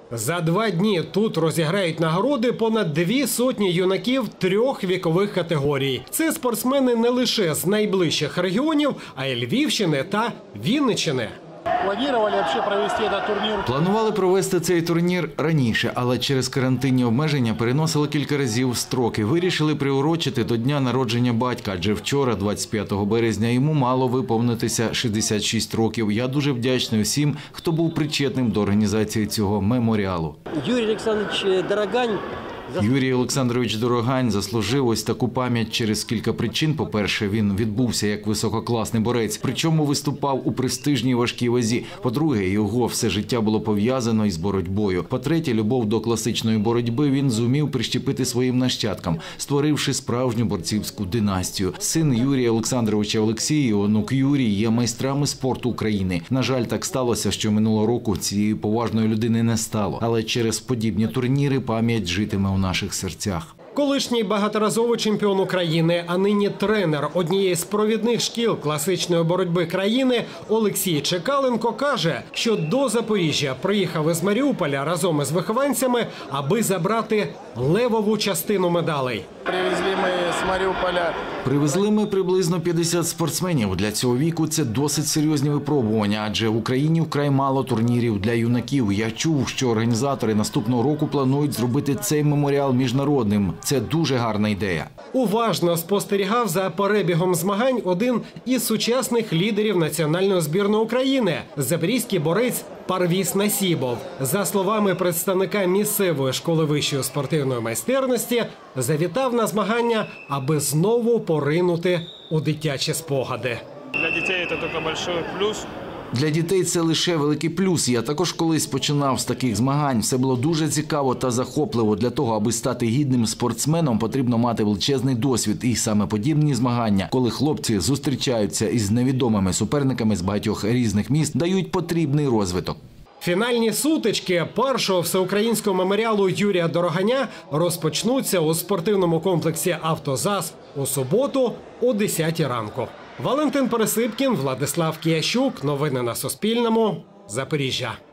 За 2 дні тут розіграють нагороди понад 200 юнаків 3 вікових категорій. Це спортсмени не лише з найближчих регіонів, а й Львівщини та Вінниччини. Планували провести цей турнір раніше, але через карантинні обмеження переносили кілька разів строки. Вирішили приурочити до дня народження батька, адже вчора, 25 березня, йому мало виповнитися 66 років. Я дуже вдячний усім, хто був причетним до організації цього меморіалу. Юрій Олександрович Дорогань заслужив ось таку пам'ять через кілька причин. По-перше, він відбувся як висококласний борець, причому виступав у престижній важкій вазі. По-друге, його все життя було пов'язано із боротьбою. По-третє, любов до класичної боротьби він зумів прищепити своїм нащадкам, створивши справжню борцівську династію. Син Юрія Олександровича Олексій і онук Юрій є майстрами спорту України. На жаль, так сталося, що минулого року цієї поважної людини не стало. Але через подібні турніри пам'ять житиме у наших серцях. Колишній багаторазовий чемпіон України, а нині тренер однієї з провідних шкіл класичної боротьби країни Олексій Чекаленко каже, що до Запоріжжя приїхав із Маріуполя разом із вихованцями, аби забрати левову частину медалей. Привезли ми приблизно 50 спортсменів. Для цього віку це досить серйозні випробування, адже в Україні вкрай мало турнірів для юнаків. Я чув, що організатори наступного року планують зробити цей меморіал міжнародним. Це дуже гарна ідея. Уважно спостерігав за перебігом змагань один із сучасних лідерів національної збірної України – запорізький борець Парвіз Насібов. За словами представника місцевої школи вищої спортивної майстерності, завітав на змагання, аби знову поринути у дитячі спогади. Для дітей це тільки великий плюс. Для дітей це лише великий плюс. Я також колись починав з таких змагань. Все було дуже цікаво та захопливо. Для того, аби стати гідним спортсменом, потрібно мати величезний досвід. І саме подібні змагання, коли хлопці зустрічаються із невідомими суперниками з багатьох різних міст, дають потрібний розвиток. Фінальні сутички першого всеукраїнського меморіалу Юрія Дороганя розпочнуться у спортивному комплексі «Автозас» у суботу о 10 ранку. Валентин Пересипкін, Владислав Киящук. Новини на Суспільному. Запоріжжя.